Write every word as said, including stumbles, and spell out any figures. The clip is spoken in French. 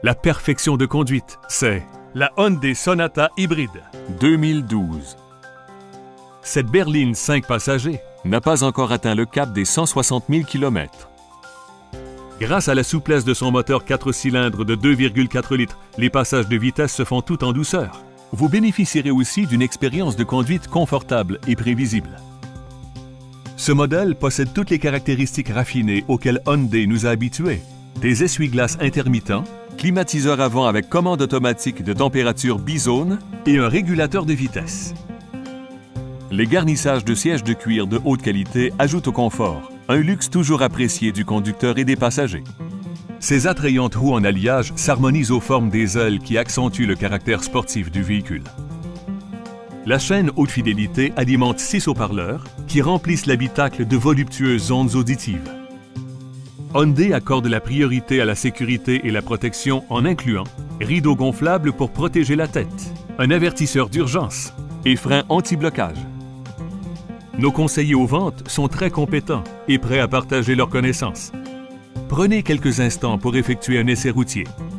La perfection de conduite, c'est la Hyundai Sonata hybride deux mille douze. Cette berline cinq passagers N'a pas encore atteint le cap des cent soixante mille kilomètres. Grâce à la souplesse de son moteur quatre cylindres de deux virgule quatre litres, les passages de vitesse se font tout en douceur. Vous bénéficierez aussi d'une expérience de conduite confortable et prévisible. Ce modèle possède toutes les caractéristiques raffinées auxquelles Hyundai nous a habitués. Des essuie-glaces intermittents, Climatiseur avant avec commande automatique de température bizone et un régulateur de vitesse. Les garnissages de sièges de cuir de haute qualité ajoutent au confort, un luxe toujours apprécié du conducteur et des passagers. Ces attrayantes roues en alliage s'harmonisent aux formes des ailes qui accentuent le caractère sportif du véhicule. La chaîne haute fidélité alimente six haut-parleurs qui remplissent l'habitacle de voluptueuses ondes auditives. Hyundai accorde la priorité à la sécurité et la protection en incluant rideaux gonflables pour protéger la tête, un avertisseur d'urgence et freins anti-blocage. Nos conseillers aux ventes sont très compétents et prêts à partager leurs connaissances. Prenez quelques instants pour effectuer un essai routier.